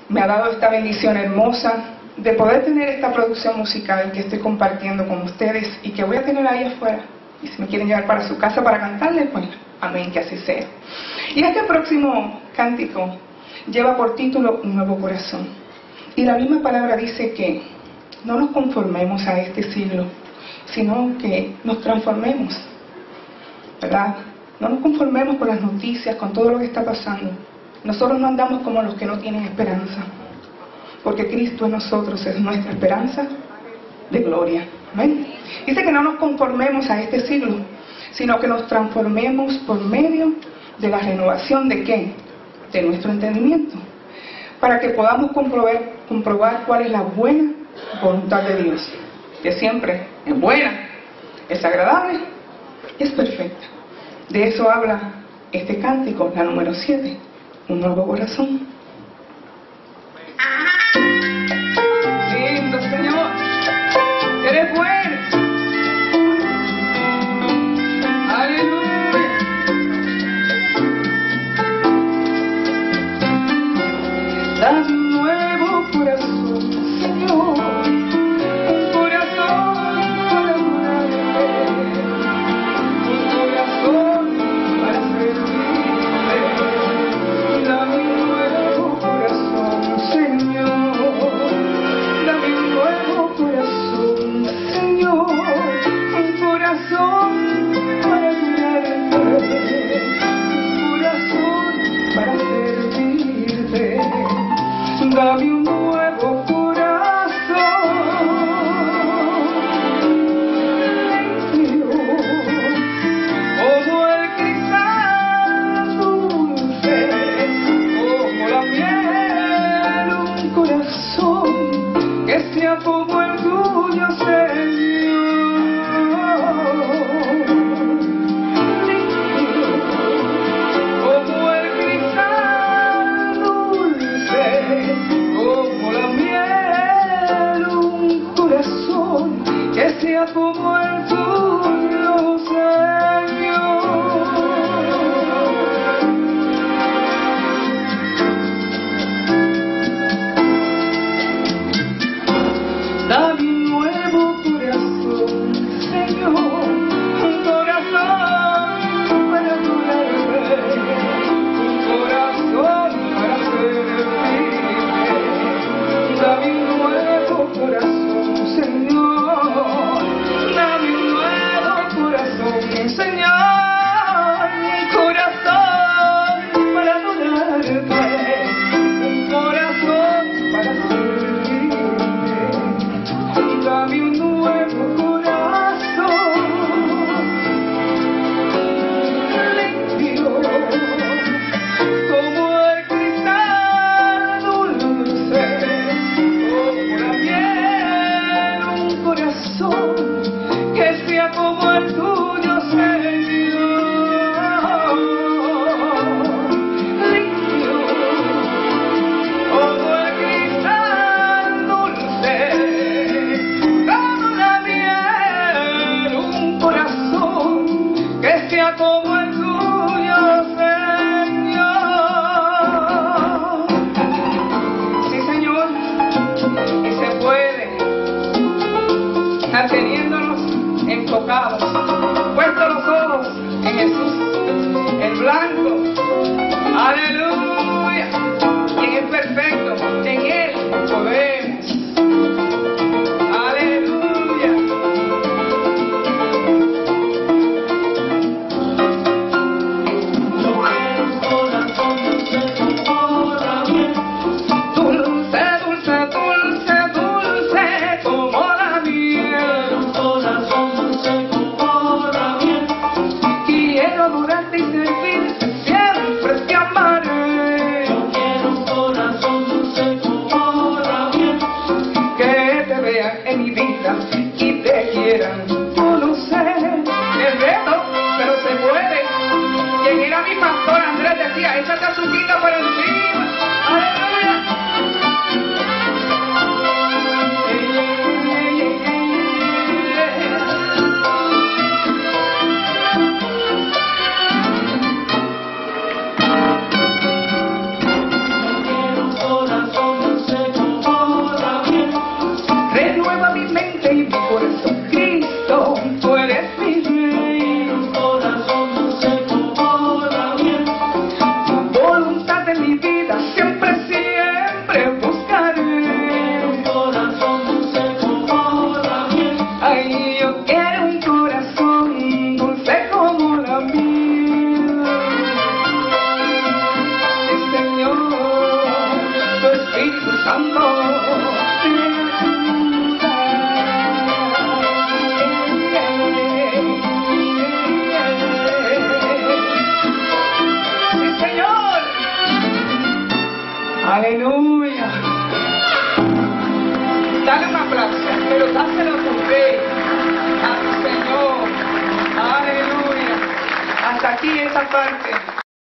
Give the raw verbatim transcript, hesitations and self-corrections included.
me ha dado esta bendición hermosa de poder tener esta producción musical que estoy compartiendo con ustedes y que voy a tener ahí afuera. Y si me quieren llevar para su casa para cantarles, pues amén, que así sea. Y este próximo cántico lleva por título Un nuevo corazón. Y la misma palabra dice que no nos conformemos a este siglo, sino que nos transformemos, ¿verdad? No nos conformemos con las noticias, con todo lo que está pasando. Nosotros no andamos como los que no tienen esperanza, porque Cristo en nosotros es nuestra esperanza de gloria. ¿Amén? Dice que no nos conformemos a este siglo, sino que nos transformemos por medio de la renovación de ¿qué? De nuestro entendimiento, para que podamos comprobar, comprobar cuál es la buena voluntad de Dios, que siempre es buena, es agradable y es perfecta. De eso habla este cántico, la número siete, Un nuevo corazón. Lindo Señor, eres bueno. Aleluya. Dame un nuevo corazón, Señor. Un corazón para amarte. Un corazón para servirte. Dame un nuevo corazón, Señor. Dame un nuevo corazón, Señor. Un corazón para adorarte. Un corazón para servirte. Dame un nuevo corazón, limpio, como el cristal dulce, como la miel, un corazón que sea como el tuyo, Señor. Limpio, como el cristal dulce, como la miel, un corazón que sea como el tuyo, Señor. Santo Jesús. Sí, Señor. Aleluya. Dale un aplauso, pero dáselo con fe al Señor. Aleluya. Hasta aquí esa parte.